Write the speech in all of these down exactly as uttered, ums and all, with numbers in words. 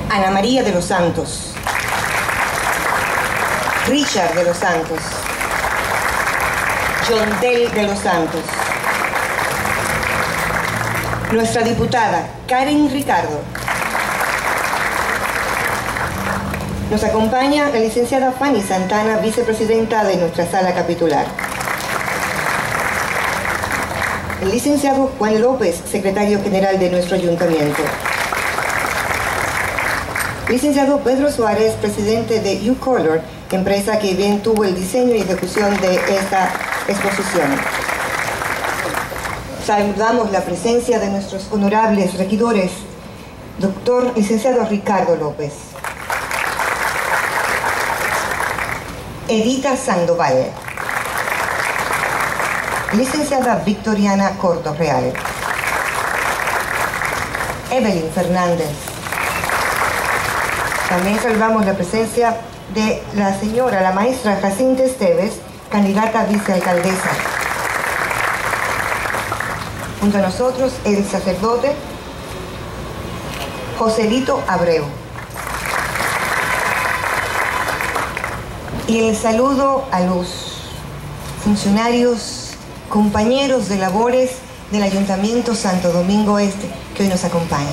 Ana María de los Santos, Richard de los Santos, Yondel de los Santos, nuestra diputada Karen Ricardo. Nos acompaña la licenciada Fanny Santana, vicepresidenta de nuestra sala capitular. El licenciado Juan López, secretario general de nuestro ayuntamiento. Licenciado Pedro Suárez, presidente de U-Color, empresa que bien tuvo el diseño y ejecución de esta exposición. Saludamos la presencia de nuestros honorables regidores, doctor licenciado Ricardo López, Edita Sandoval, licenciada Victoriana Corto Real, Evelyn Fernández. También saludamos la presencia de la señora, la maestra Jacinta Esteves, candidata a vicealcaldesa. Junto a nosotros, el sacerdote Joselito Abreu. Y el saludo a los funcionarios, compañeros de labores del Ayuntamiento Santo Domingo Este, que hoy nos acompañan.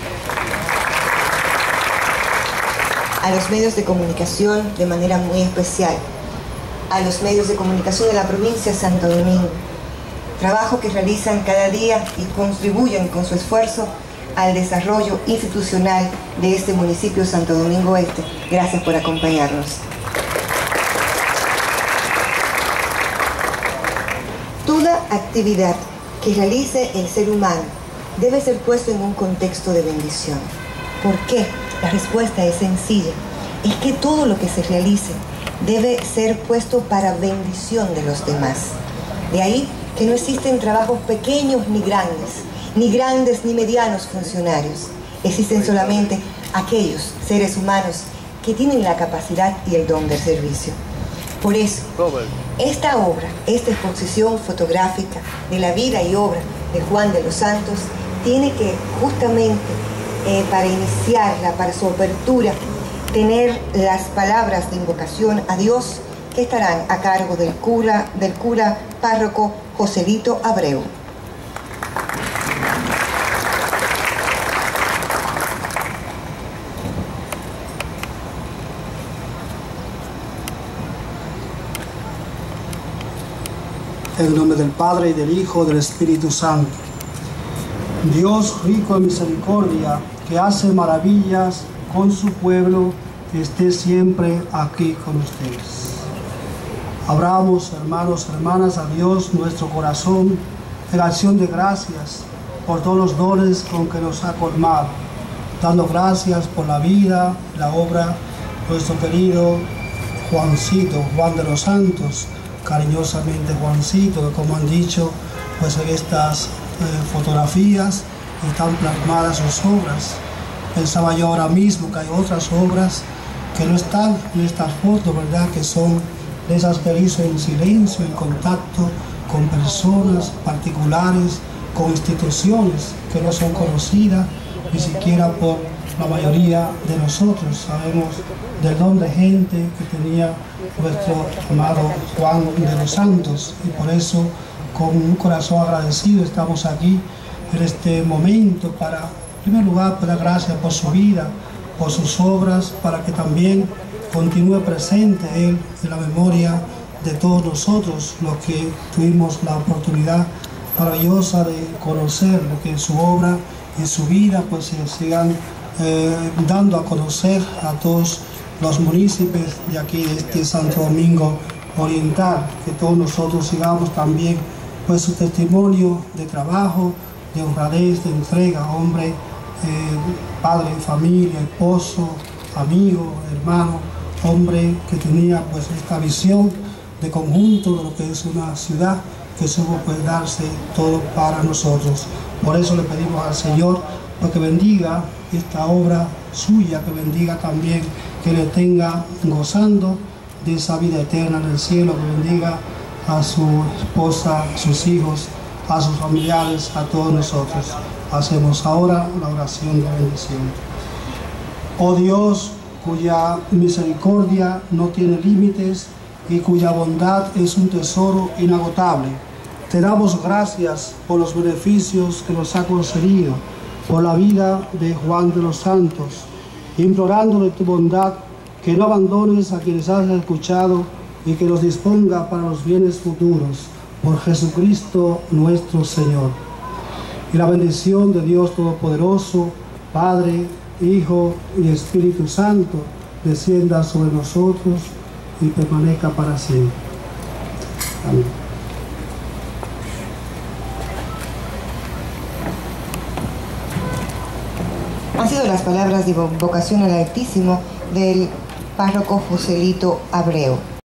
A los medios de comunicación de manera muy especial, a los medios de comunicación de la provincia de Santo Domingo, trabajo que realizan cada día y contribuyen con su esfuerzo al desarrollo institucional de este municipio Santo Domingo Este. Gracias por acompañarnos. Toda actividad que realice el ser humano debe ser puesto en un contexto de bendición. ¿Por qué? La respuesta es sencilla. Es que todo lo que se realice debe ser puesto para bendición de los demás. De ahí que no existen trabajos pequeños ni grandes, ni grandes ni medianos funcionarios. Existen solamente aquellos seres humanos que tienen la capacidad y el don del servicio. Por eso, esta obra, esta exposición fotográfica de la vida y obra de Juan de los Santos, tiene que justamente, eh, para iniciarla, para su apertura, tener las palabras de invocación a Dios que estarán a cargo del cura, del cura párroco Joselito Abreu. En el nombre del Padre, y del Hijo, y del Espíritu Santo. Dios rico en misericordia, que hace maravillas con su pueblo, esté siempre aquí con ustedes. Abramos, hermanos, hermanas, a Dios nuestro corazón en acción de gracias por todos los dones con que nos ha colmado, dando gracias por la vida, la obra de nuestro querido Juancito, Juan de los Santos, cariñosamente Juancito, que como han dicho, pues en estas eh, fotografías están plasmadas sus obras. Pensaba yo ahora mismo que hay otras obras que no están en estas fotos, ¿verdad? Que son de esas que hizo en silencio, en contacto con personas particulares, con instituciones que no son conocidas ni siquiera por la mayoría de nosotros. Sabemos del don de gente que tenía nuestro amado Juan de los Santos, y por eso con un corazón agradecido estamos aquí en este momento para, en primer lugar, dar gracias por su vida, por sus obras, para que también continúe presente él en la memoria de todos nosotros, los que tuvimos la oportunidad maravillosa de conocer, lo que su obra y su vida pues se sigan eh, dando a conocer a todos los municipios de aquí de este Santo Domingo Oriental, que todos nosotros sigamos también pues su testimonio de trabajo, de honradez, de entrega, hombre, eh, padre de familia, esposo, amigo, hermano, hombre que tenía pues esta visión de conjunto de lo que es una ciudad, que supo pues darse todo para nosotros. Por eso le pedimos al Señor pues, que bendiga esta obra suya, que bendiga también, que le tenga gozando de esa vida eterna en el cielo, que bendiga a su esposa, a sus hijos, a sus familiares, a todos nosotros. Hacemos ahora la oración de bendición. Oh Dios, cuya misericordia no tiene límites y cuya bondad es un tesoro inagotable, te damos gracias por los beneficios que nos ha concedido, por la vida de Juan de los Santos, implorando de tu bondad que no abandones a quienes has escuchado y que los disponga para los bienes futuros, por Jesucristo nuestro Señor. Y la bendición de Dios Todopoderoso, Padre, Hijo y Espíritu Santo, descienda sobre nosotros y permanezca para siempre. Amén. Han sido las palabras de invocación al Altísimo del párroco Joselito Abreu.